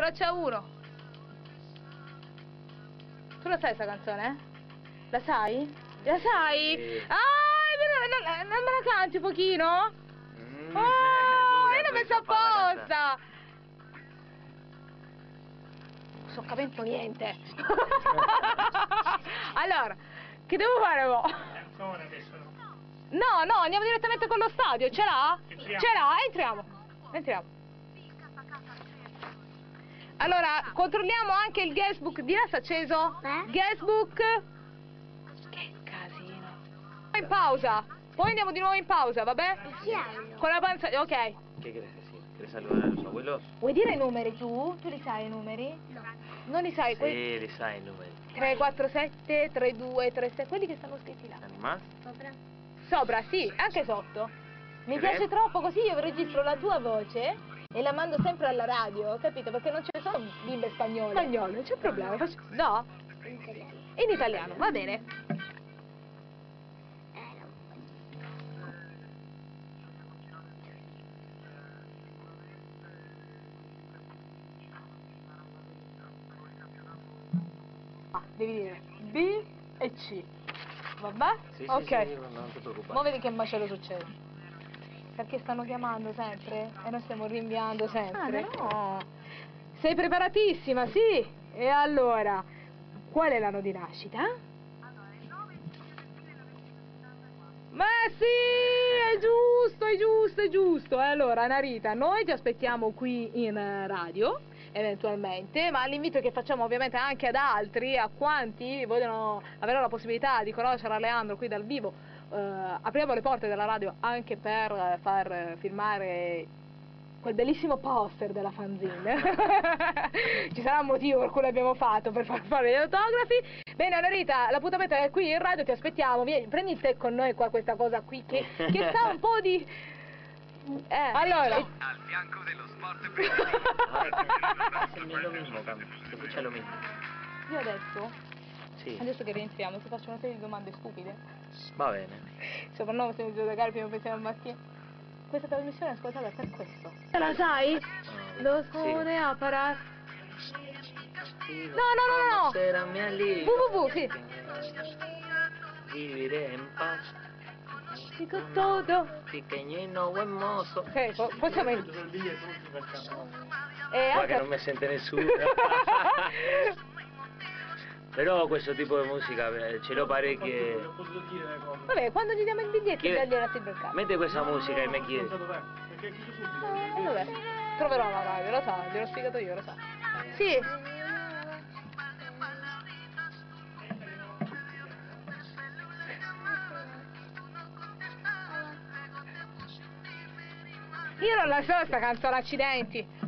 traccia 1. Tu la sai sta canzone? La sai? La sai? Sì. Ah, non me la canti un pochino? Io l'ho messa apposta! Non sto capendo niente. Allora, che devo fare mo'? Canzone adesso no. No, andiamo direttamente con lo stadio, ce l'ha? Entriamo. Ce l'ha, entriamo. Allora, controlliamo anche il guestbook. Di là sta acceso? Guestbook. Che casino. In pausa. Poi andiamo di nuovo in pausa, vabbè? Con la panza, ok. ¿Qué crees decir? ¿Quieres saludar a los abuelos? Vuoi dire i numeri tu? Tu li sai i numeri? No. Non li sai? Sí, les hay números. 3, 4, 7, 3, 2, 3, 6, quelli che stanno scritti là. ¿Animás? Sopra, sì, anche sotto. Mi piace troppo, così io registro la tua voce e la mando sempre alla radio, capito? Perché non ce ne sono bimbe spagnole. Spagnolo, non c'è problema. No? In italiano. In italiano, va bene. Devi dire B e C. Vabbè? Sí, sí, Ok. sí, no te preocupes. Mo vedi che macello succede. Perché stanno chiamando sempre e noi stiamo rinviando sempre. No. Sei preparatissima, sì? E allora, qual è l'anno di nascita? Ma sì, è giusto. E allora, Narita, noi ti aspettiamo qui in radio, eventualmente, ma l'invito che facciamo ovviamente anche ad altri, a quanti vogliono avere la possibilità di conoscere Aleandro qui dal vivo, apriamo le porte della radio anche per far filmare quel bellissimo poster della fanzine. Ci sarà un motivo per cui l'abbiamo fatto, per far fare gli autografi. Bene, Narita, l'appuntamento è qui in radio, ti aspettiamo. Vieni, prendi il tè con noi qua, questa cosa qui che sta un po' di... allora... Al fianco dello sport Es lo mismo, Cam. Se escucha lo mismo. Io adesso, Sí, adesso che rientriamo, ti faccio una serie di domande stupide. va bene. Soprannome se mi giudicare prima pensiamo al mattino. Questa trasmissione è ascoltata per questo. Te la sai? Lo scude a parar. No. Será mi alivio. www, sì. Viviré en paz. Dico todo. Pequeñino buen mozo. Ok, possiamo... E Guarda che anche... non mi sente nessuno. Però questo tipo di musica ce l'ho parecchie. Vabbè, quando gli diamo il biglietto gliela si beccare. Mette questa musica e mi chiede. Vabbè, troverò la radio, lo sa, gliel'ho spiegato io, lo sa. Sì. Io non la so sta canzone, accidenti.